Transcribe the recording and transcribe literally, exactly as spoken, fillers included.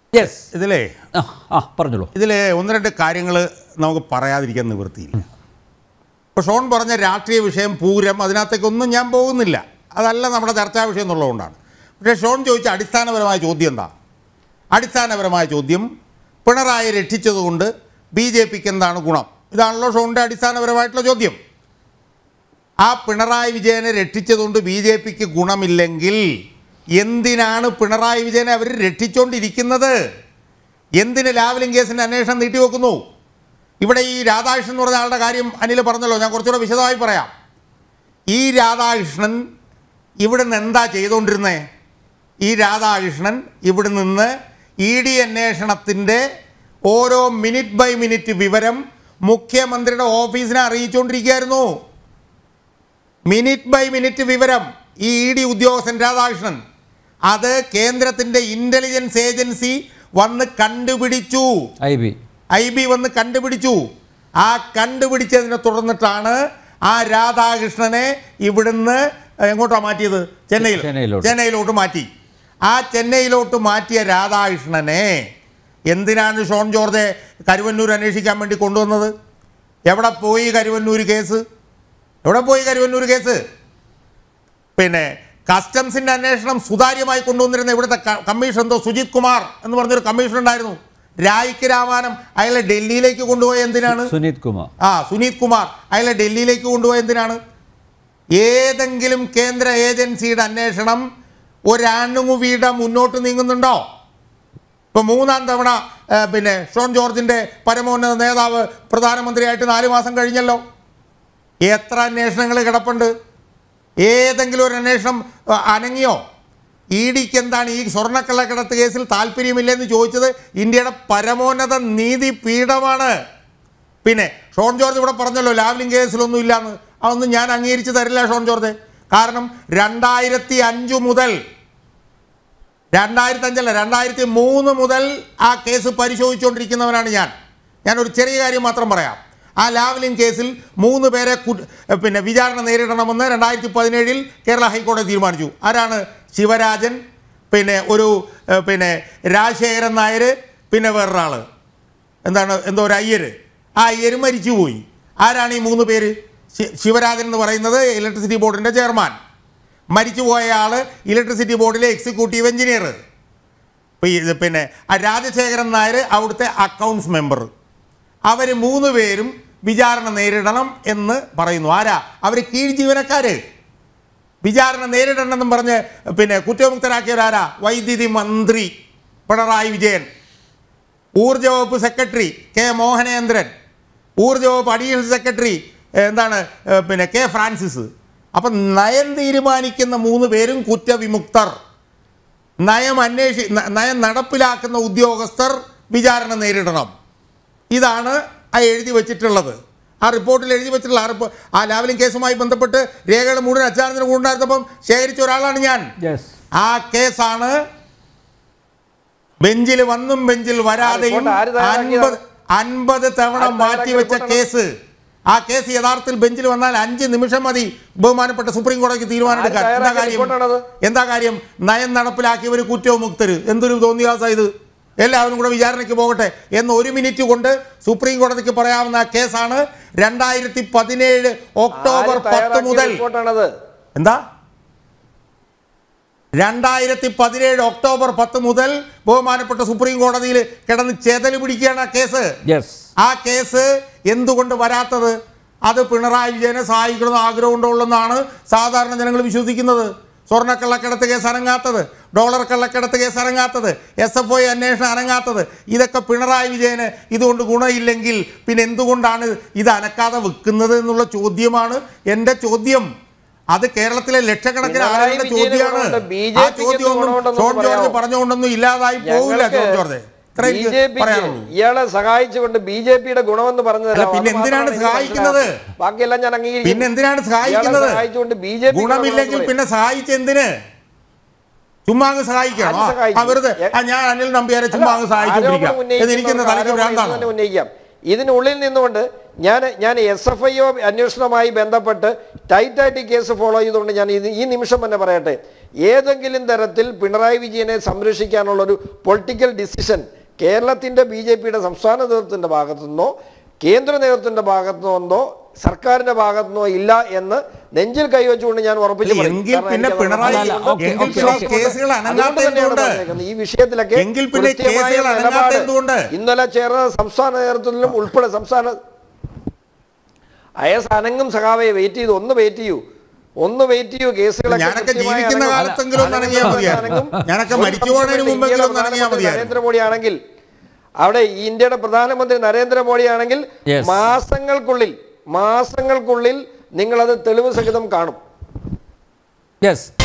Yes, ഇതിലേ ആ പറഞ്ഞോളൂ. ഇതിലെ ഒന്ന് രണ്ട് കാര്യങ്ങൾ നമുക്ക് പറയാതിരിക്കാൻ നിവൃത്തിയില്ല. ഇപ്പോൾ ഷോൺ പറഞ്ഞ രാഷ്ട്രീയ വിഷയം പൂരം, അതിനകത്തേക്കൊന്നും ഞാൻ പോകുന്നില്ല, അതല്ല നമ്മുടെ ചർച്ചാ വിഷയം എന്നുള്ളതുകൊണ്ടാണ്. പക്ഷേ ഷോൺ ചോദിച്ച അടിസ്ഥാനപരമായ ചോദ്യം എന്താ? അടിസ്ഥാനപരമായ ചോദ്യം, പിണറായി രക്ഷിച്ചതുകൊണ്ട് ബി ജെ പിക്ക് എന്താണ് ഗുണം? ഇതാണല്ലോ ഷോണിൻ്റെ അടിസ്ഥാനപരമായിട്ടുള്ള ചോദ്യം. ആ പിണറായി വിജയനെ രക്ഷിച്ചതുകൊണ്ട് ബി ജെ പിക്ക് ഗുണമില്ലെങ്കിൽ എന്തിനാണ് പിണറായി വിജയനെ അവർ രക്ഷിച്ചുകൊണ്ടിരിക്കുന്നത്? എന്തിന് ലാവ്ലിൻ കേസിൻ്റെ അന്വേഷണം നീട്ടിവെക്കുന്നു? ഇവിടെ ഈ രാധാകൃഷ്ണൻ എന്ന് പറഞ്ഞ ആളുടെ കാര്യം അനിൽ പറഞ്ഞല്ലോ, ഞാൻ കുറച്ചുകൂടെ വിശദമായി പറയാം. ഈ രാധാകൃഷ്ണൻ ഇവിടെ നിന്ന് എന്താ ചെയ്തുകൊണ്ടിരുന്നത്? ഈ രാധാകൃഷ്ണൻ ഇവിടെ നിന്ന് ഇ ഡി അന്വേഷണത്തിൻ്റെ ഓരോ മിനിറ്റ് ബൈ മിനിറ്റ് വിവരം മുഖ്യമന്ത്രിയുടെ ഓഫീസിനെ അറിയിച്ചുകൊണ്ടിരിക്കുകയായിരുന്നു. മിനിറ്റ് ബൈ മിനിറ്റ് വിവരം ഈ ഇ ഡി ഉദ്യോഗസ്ഥൻ രാധാകൃഷ്ണൻ അത് കേന്ദ്രത്തിൻ്റെ ഇൻ്റലിജൻസ് ഏജൻസി വന്ന് കണ്ടുപിടിച്ചു. ഐ ബി ഐ ബി വന്ന് കണ്ടുപിടിച്ചു. ആ കണ്ടുപിടിച്ചതിനെ തുടർന്നിട്ടാണ് ആ രാധാകൃഷ്ണനെ ഇവിടുന്ന് എങ്ങോട്ടാണ് മാറ്റിയത്? ചെന്നൈയിൽ ചെന്നൈയിലോട്ട് മാറ്റി. ആ ചെന്നൈയിലോട്ട് മാറ്റിയ രാധാകൃഷ്ണനെ എന്തിനാണ് ഷോൺ ജോർജ് കരുവന്നൂർ അന്വേഷിക്കാൻ വേണ്ടി കൊണ്ടുവന്നത്? എവിടെ പോയി കരുവന്നൂർ കേസ്? എവിടെ പോയി കരുവന്നൂർ കേസ്? പിന്നെ കസ്റ്റംസിൻ്റെ അന്വേഷണം സുതാര്യമായി കൊണ്ടുവന്നിരുന്ന ഇവിടുത്തെ കമ്മീഷൻ എന്തോ സുജിത് കുമാർ എന്ന് പറഞ്ഞൊരു കമ്മീഷൻ ഉണ്ടായിരുന്നു. രായ്ക്ക് രാമാനം അയാളെ ഡൽഹിയിലേക്ക് കൊണ്ടുപോയ എന്തിനാണ്? സുനീത് കുമാർ ആ സുനീത് കുമാർ അയാളെ ഡൽഹിയിലേക്ക് കൊണ്ടുപോയ എന്തിനാണ്? ഏതെങ്കിലും കേന്ദ്ര ഏജൻസിയുടെ അന്വേഷണം ഒരാണുമുവിയുടെ മുന്നോട്ട് നീങ്ങുന്നുണ്ടോ? ഇപ്പോൾ മൂന്നാം തവണ പിന്നെ ഷോൺ ജോർജിൻ്റെ പരമോന്നത നേതാവ് പ്രധാനമന്ത്രിയായിട്ട് നാല് മാസം കഴിഞ്ഞല്ലോ. എത്ര അന്വേഷണങ്ങൾ കിടപ്പുണ്ട്? ഏതെങ്കിലും ഒരു അന്വേഷണം അനങ്ങിയോ? ഇ ഡിക്ക് എന്താണ് ഈ സ്വർണ്ണക്കള്ളക്കടത്ത് കേസിൽ താല്പര്യമില്ലെന്ന് ചോദിച്ചത് ഇന്ത്യയുടെ പരമോന്നത നീതിപീഠമാണ്. പിന്നെ ഷോൺ ജോർജ് ഇവിടെ പറഞ്ഞല്ലോ ലാവ്ലിൻ കേസിലൊന്നും ഇല്ലയെന്ന്. അതൊന്നും ഞാൻ അംഗീകരിച്ച് തരില്ല ഷോൺ ജോർജ്. കാരണം രണ്ടായിരത്തി അഞ്ച് മുതൽ രണ്ടായിരത്തി അഞ്ചല്ല രണ്ടായിരത്തി മൂന്ന് മുതൽ ആ കേസ് പരിശോധിച്ചുകൊണ്ടിരിക്കുന്നവനാണ് ഞാൻ. ഞാനൊരു ചെറിയ കാര്യം മാത്രം പറയാം. ആ ലാവ്ലിൻ കേസിൽ മൂന്ന് പേരെ പിന്നെ വിചാരണ നേരിടണമെന്ന് രണ്ടായിരത്തി പതിനേഴിൽ കേരള ഹൈക്കോടതി തീരുമാനിച്ചു. ആരാണ്? ശിവരാജൻ, പിന്നെ ഒരു പിന്നെ രാജശേഖരൻ നായർ, പിന്നെ വേറൊരാൾ എന്താണ് എന്തോ ഒരു അയ്യര്. ആ അയ്യര് മരിച്ചുപോയി. ആരാണ് ഈ മൂന്ന് പേര്? ശിവരാജൻ എന്ന് പറയുന്നത് ഇലക്ട്രിസിറ്റി ബോർഡിൻ്റെ ചെയർമാൻ. മരിച്ചുപോയ ആൾ ഇലക്ട്രിസിറ്റി ബോർഡിലെ എക്സിക്യൂട്ടീവ് എഞ്ചിനീയർ. പിന്നെ ആ രാജശേഖരൻ നായർ അവിടുത്തെ അക്കൗണ്ട്സ് മെമ്പർ. അവർ മൂന്ന് പേരും വിചാരണ നേരിടണം എന്ന് പറയുന്നു. ആരാ? അവർ കീഴ് ജീവനക്കാർ. വിചാരണ നേരിടണമെന്നും പറഞ്ഞ് പിന്നെ കുറ്റവിമുക്തരാക്കിയവരാരാ? വൈദ്യുതി മന്ത്രി പിണറായി വിജയൻ, ഊർജ്ജ വകുപ്പ് സെക്രട്ടറി കെ മോഹനേന്ദ്രൻ, ഊർജ്ജ വകുപ്പ് അഡീഷണൽ സെക്രട്ടറി എന്താണ് പിന്നെ കെ ഫ്രാൻസിസ്. അപ്പം നയം തീരുമാനിക്കുന്ന മൂന്ന് പേരും കുറ്റവിമുക്തർ. നയം അന്വേഷി നയം നടപ്പിലാക്കുന്ന ഉദ്യോഗസ്ഥർ വിചാരണ നേരിടണം. ഇതാണ് ആ എഴുതി വച്ചിട്ടുള്ളത്. ആ റിപ്പോർട്ടിൽ എഴുതി വെച്ചിട്ടുള്ള ആ റിപ്പോ ആ ലാവ്ലിൻ കേസുമായി ബന്ധപ്പെട്ട് രേഖകൾ മുഴുവൻ അച്ചാരത്തിന് കൊണ്ടുണ്ടായിരുന്നപ്പം ശേഖരിച്ച ഒരാളാണ് ഞാൻ. ആ കേസാണ് ബെഞ്ചിൽ വന്നും ബെഞ്ചിൽ വരാതെയും അൻപത് അൻപത് തവണ മാറ്റിവെച്ച കേസ്. ആ കേസ് യഥാർത്ഥത്തിൽ ബെഞ്ചിൽ വന്നാൽ അഞ്ച് നിമിഷം മതി ബഹുമാനപ്പെട്ട സുപ്രീം കോടതിക്ക് തീരുമാനമെടുക്കാൻ. എന്താ കാര്യം? എന്താ കാര്യം? നയം നടപ്പിലാക്കിയവർ കുറ്റവിമുക്തർ. എന്തൊരു തോന്നിയാസ ഇത്? എല്ലാവരും കൂടെ വിചാരണയ്ക്ക് പോകട്ടെ എന്ന് ഒരു മിനിറ്റ് കൊണ്ട് സുപ്രീം കോടതിക്ക് പറയാവുന്ന കേസാണ്. രണ്ടായിരത്തി പതിനേഴ് ഒക്ടോബർ പത്ത് മുതൽ എന്താ രണ്ടായിരത്തി പതിനേഴ് ഒക്ടോബർ പത്ത് മുതൽ ബഹുമാനപ്പെട്ട സുപ്രീം കോടതിയിൽ കിടന്ന് ചെതല് പിടിക്കുകയാണ് ആ കേസ്. ആ കേസ് എന്തുകൊണ്ട് വരാത്തത്? അത് പിണറായി വിജയനെ സഹായിക്കണമെന്ന് ആഗ്രഹമുണ്ടുള്ളതെന്നാണ് സാധാരണ ജനങ്ങൾ വിശ്വസിക്കുന്നത്. സ്വർണ്ണക്കള്ളക്കടത്ത് കേസ് അനങ്ങാത്തത്, ഡോളർ കള്ളക്കടത്ത് കേസ് അനങ്ങാത്തത്, എസ് എഫ് ഐ അന്വേഷണം അനങ്ങാത്തത്, ഇതൊക്കെ പിണറായി വിജയന് ഇതുകൊണ്ട് ഗുണമില്ലെങ്കിൽ പിന്നെ എന്തുകൊണ്ടാണ് ഇത് അനക്കാതെ വെക്കുന്നത് എന്നുള്ള ചോദ്യമാണ് എൻ്റെ ചോദ്യം. അത് കേരളത്തിലെ ലക്ഷക്കണക്കിന് ആളുകളുടെ ചോദ്യമാണ്. ആ ചോദ്യമൊന്നും ഷോൺ ജോർജ് പറഞ്ഞുകൊണ്ടൊന്നും ഇല്ലാതായി പോകില്ല. ഷോൺ ജോർജ് ഇയാളെ സഹായിച്ചുകൊണ്ട് ബി ജെ പിയുടെ ഗുണമെന്ന് പറഞ്ഞത് പിന്നെ എന്തിനാണ് സഹായിക്കുന്നത്? ബാക്കിയെല്ലാം ഞാൻ അംഗീകരിക്കും. പിന്നെ എന്തിനാണ് സഹായിക്കുന്നത്? ഗുണമില്ലെങ്കിൽ പിന്നെ സഹായിച്ച എന്തിന്? ചുമ്മാ അങ്ങ് സഹായിക്കണം. വെറുതെ ഞാൻ അനിൽ നമ്പ്യാരെ ചുമ്മാ അങ്ങ് സഹായിച്ചുകൊണ്ടിരിക്കാം. ഉന്നയിക്കാം. ഇതിനുള്ളിൽ നിന്നുകൊണ്ട് ഞാൻ ഞാൻ എസ് എഫ് ഐ ഒ അന്വേഷണവുമായി ബന്ധപ്പെട്ട് ടൈറ്റായിട്ട് കേസ് ഫോളോ ചെയ്തുകൊണ്ട് ഞാൻ ഇത് ഈ നിമിഷം തന്നെ പറയട്ടെ, ഏതെങ്കിലും തരത്തിൽ പിണറായി വിജയനെ സംരക്ഷിക്കാനുള്ളൊരു പൊളിറ്റിക്കൽ ഡിസിഷൻ കേരളത്തിൻ്റെ ബി ജെ പിയുടെ സംസ്ഥാന നേതൃത്വത്തിൻ്റെ ഭാഗത്തു നിന്നോ കേന്ദ്ര നേതൃത്വത്തിൻ്റെ ഭാഗത്തു നിന്നോ സർക്കാരിന്റെ ഭാഗത്തു നിന്നോ ഇല്ല എന്ന് നെഞ്ചിൽ കൈവച്ചുകൊണ്ട് ഞാൻ ഉറപ്പിച്ചു ഈ വിഷയത്തിലൊക്കെ ഇന്നലെ ചേർന്ന സംസ്ഥാന നേതൃത്വത്തിലും ഉൾപ്പെടെ സംസ്ഥാന അയസ് അനങ്ങും സഖാവയെ വെയിറ്റ് ചെയ്തു, ഒന്ന് വെയിറ്റ് ചെയ്യൂ ഒന്ന് വെയിറ്റ് ചെയ്യൂ കേസുകളൊക്കെ നരേന്ദ്രമോദി ആണെങ്കിൽ അവിടെ ഇന്ത്യയുടെ പ്രധാനമന്ത്രി നരേന്ദ്രമോദി ആണെങ്കിൽ മാസങ്ങൾക്കുള്ളിൽ മാസങ്ങൾക്കുള്ളിൽ നിങ്ങളത് തെളിവ് സഹിതം കാണും. യെസ്